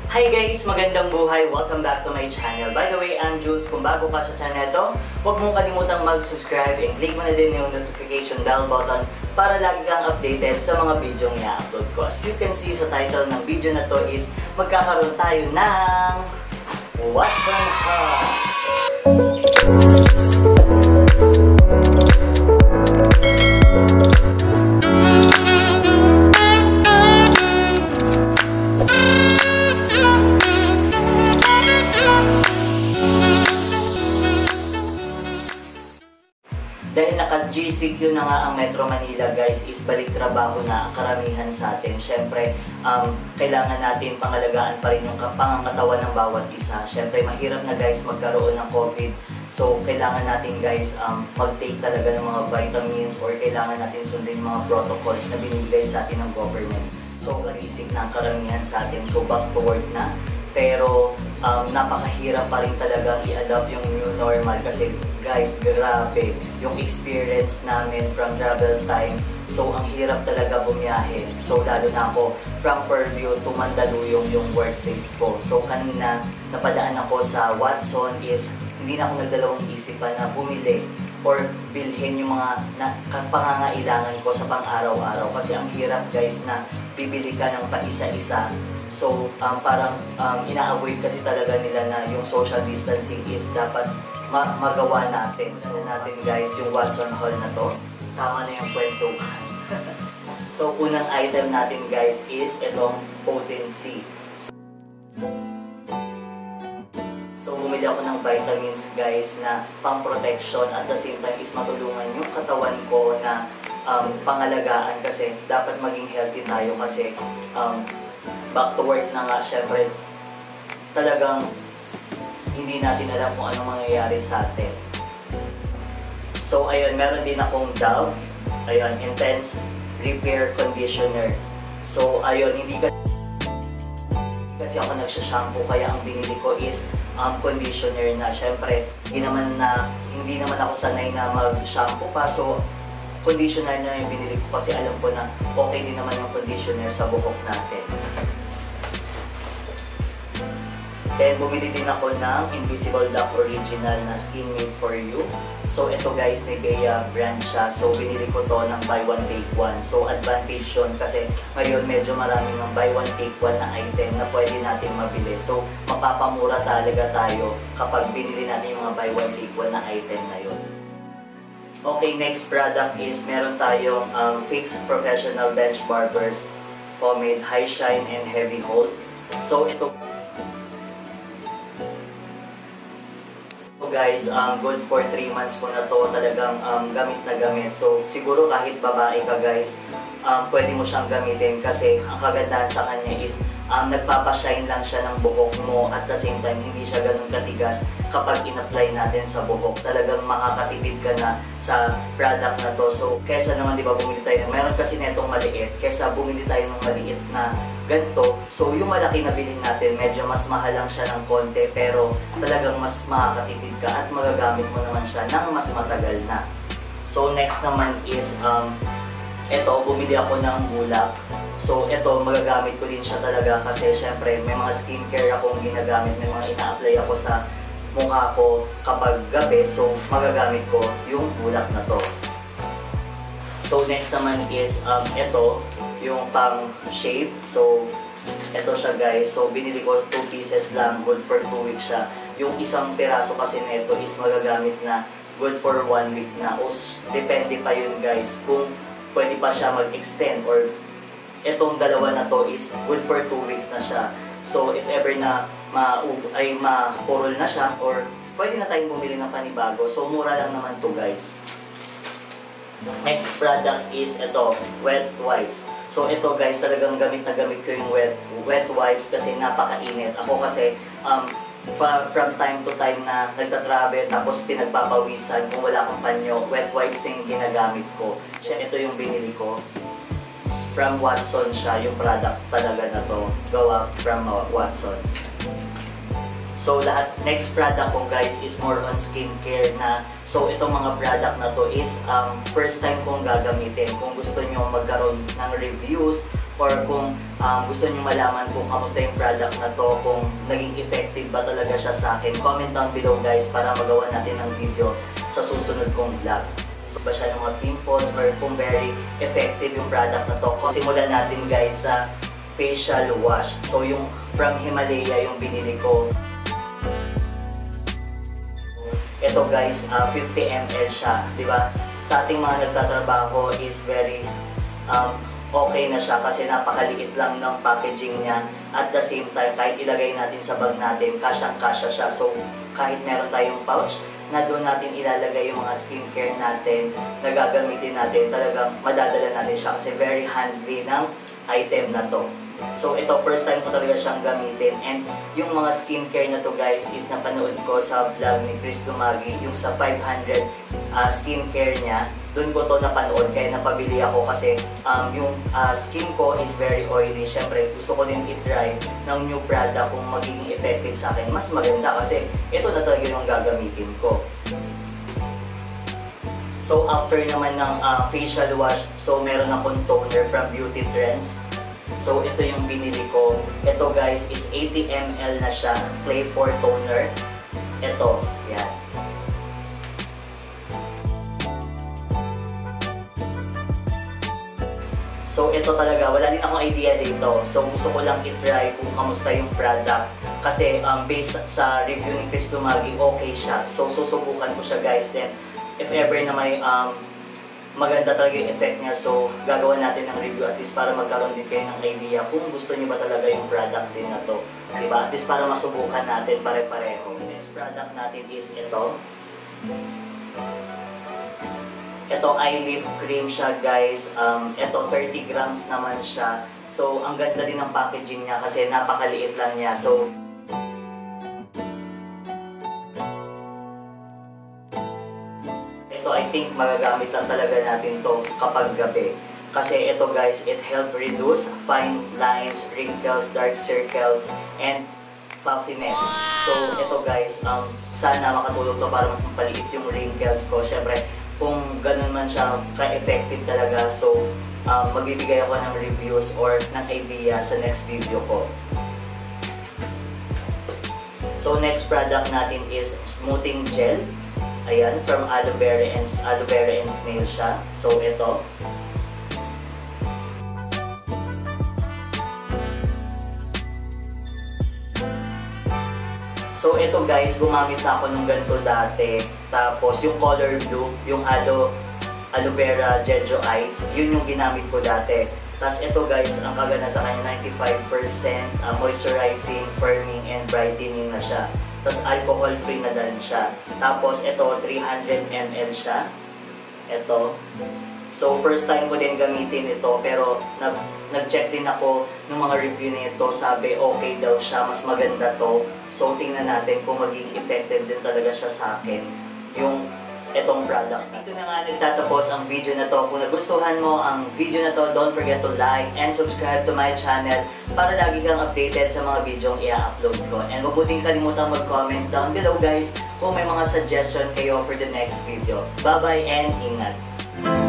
Hi guys! Magandang buhay! Welcome back to my channel. By the way, I'm Jules. Kung bago ka sa channel to, huwag mong kalimutang mag-subscribe and click mo na din yung notification bell button para lagi kang updated sa mga video na i-upload ko. As you can see sa title ng video na to is magkakaroon tayo ng What's on Hot? Dahil naka-GCQ na nga ang Metro Manila guys, is balik trabaho na ang karamihan sa atin. Siyempre, kailangan natin pangalagaan pa rin yung pangangatawan ng bawat isa. Siyempre, mahirap na guys magkaroon ng COVID. So, kailangan natin guys mag-take talaga ng mga vitamins or kailangan natin sundin mga protocols na binibigay sa atin ng government. So, karisik na ang karamihan sa atin. So, back to work na. Pero, napakahirap pa rin talagang i-adapt yung new normal kasi guys, grabe yung experience namin from travel time. So, ang hirap talaga bumiyahe. So, lalo na ako from Fairview to Mandaluyong yung workplace ko. So, kanina, napadaan ako sa Watson is hindi na ako nagdalawang isipan na bumili or bilhin yung mga pangangailangan ko sa pang-araw-araw. Kasi ang hirap guys na bibili ka ng pa-isa-isa. So, parang ina-avoid kasi talaga nila na yung social distancing is dapat magawa natin. Ano natin guys, yung Watson Hall na to. Tama na yung kwentuhan. So, unang item natin guys is itong potency. So, bumili ako ng vitamins guys na pang-protection at the same time is matulungan yung katawan ko na pangalagaan kasi dapat maging healthy tayo kasi back to work na nga, syempre talagang hindi natin alam kung anong mangyayari sa atin. So, ayun, meron din akong Dove, ayun, Intense Repair Conditioner. So, ayun, hindi kasi ako nagsha-shampoo kaya ang binili ko is conditioner na. Syempre, hindi naman ako sanay na mag-shampoo pa. So, conditioner na yung binili ko kasi alam ko na okay din naman yung conditioner sa buhok natin. Then, bumili din ako ng Invisible Duck Original na Skin Made For You. So, ito guys, Nivea brand siya. So, binili ko to ng buy one take one. So, advantage yun kasi ngayon medyo marami ng buy one take one na item na pwede natin mabili. So, mapapamura talaga tayo kapag binili natin yung mga buy one take one na item na yun. Okay, next product is meron tayong Fix Professional Bench Barbers Pomade High Shine and Heavy Hold. So, ito guys, good for 3 months ko na to, talagang gamit na gamit. So, siguro kahit babae ka guys, pwede mo siyang gamitin kasi ang kagandahan sa kanya is nagpapashine lang siya ng buhok mo at the same time hindi siya ganun katigas kapag in-apply natin sa buhok. Talagang makakatipid ka na sa product na to. So, kesa naman di ba bumili tayo, meron kasi netong maliit, kesa bumili tayo ng maliit na ganito. So, yung malaki na bilhin natin, medyo mas mahal lang siya ng konti pero talagang mas makakatipid ka at magagamit mo naman siya ng mas matagal na. So, next naman is ito, bumili ako ng bulak. So, ito, magagamit ko din siya talaga kasi syempre may mga skincare akong ginagamit, may mga ina-apply ako sa mukha ko kapag gabi. So, magagamit ko yung bulak na to. So, next naman is ito, yung pang shape. So, ito siya guys. So, binili ko 2 pieces lang, good for 2 weeks siya. Yung isang piraso kasi nito is magagamit na good for 1 week na. O, depende pa yun guys kung pwede pa siya mag-extend or itong dalawa na to is good for 2 weeks na siya. So, if ever na mapurol na siya or pwede na tayong bumili ng panibago. So, mura lang naman to guys. Next product is ito, wet wipes. So, ito guys, talagang gamit na gamit ko yung wet wipes kasi napakainit. Ako kasi, from time to time na nagta-travel tapos pinagpapawisan kung wala akong panyo, wet wipes na yung ginagamit ko. Ito yung binili ko. From Watson siya, yung product talaga na to. Gawa from Watson. So, next product ko guys is more on skincare na. So, itong mga product na to is first time kong gagamitin. Kung gusto nyo magkaroon ng reviews or kung gusto niyo malaman kung kamusta yung product na to, kung naging effective ba talaga siya sa akin, comment down below guys para magawa natin ng video sa susunod kong vlog. So ba siya ng mga pimples or kung very effective yung product na to. Simulan natin guys sa facial wash. So yung from Himalaya yung binili ko. Ito guys, 50 ml siya, di ba? Sa ating mga nagtatrabaho is very okay na siya kasi napakaliit lang ng packaging niya. At the same time, kahit ilagay natin sa bag natin, kasyang-kasya siya. So, kahit meron tayong pouch, na doon natin ilalagay yung mga skincare natin na gagamitin natin, talagang madadala natin siya kasi very handy ng item na to. So, ito, first time ko talaga siyang gamitin. And yung mga skincare na to guys is napanood ko sa vlog ni Chris Dumagi, yung sa 500 skincare niya. Doon ko to napanood kaya napabili ako kasi yung skin ko is very oily. Siyempre gusto ko din i-try ng new product kung magiging effective sa akin. Mas maganda kasi ito na talaga yung gagamitin ko. So after naman ng facial wash, so meron akong toner from Beauty Trends. So ito yung binili ko. Ito guys is 80 ml na siya, Clay 4 toner. Ito, yan. So ito talaga, wala din akong idea dito. So gusto ko lang i-try kung kamusta yung product. Kasi based sa review ni Chris Dumagi, okay siya. So susubukan ko siya guys. Then if ever na may maganda talaga yung effect niya, so gagawa natin ng review at least para magkaroon din kayo ng idea kung gusto niyo ba talaga yung product din na to. Diba? At least para masubukan natin pare-pareho. Next product natin is ito. Ito eye lift cream siya guys. Ito 30 grams naman siya. So ang ganda din ng packaging niya kasi napakaliit lang niya. So ito I think magagamit lang talaga natin to kapag gabi. Kasi ito guys, it help reduce fine lines, wrinkles, dark circles, and puffiness. So ito guys, sana makatulong to para mas mapaliit yung wrinkles ko. Syempre kung ganun man siya ka-effective talaga, so magbibigay ako ng reviews or ng idea sa next video ko. So next product natin is smoothing gel. Ayan, from aloe vera and snail siya. So ito. So ito guys, gumamit na ako nung ganito dati. Tapos yung color blue, yung aloe vera Jeju Ice, yun yung ginamit ko dati. Tapos ito guys, ang kaganda sa kanya, 95% moisturizing, firming, and brightening na siya. Tapos alcohol free na din siya. Tapos ito, 300 ml siya. Ito. So first time ko din gamitin ito, pero nag-check din ako ng mga review nito, sabi okay daw siya, mas maganda to. So tingnan natin kung maging effective din talaga siya sa akin, yung itong product. Dito na nga nagtatapos ang video na to. Kung nagustuhan mo ang video na to, don't forget to like and subscribe to my channel para lagi kang updated sa mga video ang i-upload ko. And huwag mo din kalimutang mag-comment down below guys kung may mga suggestion kayo for the next video. Bye bye and ingat!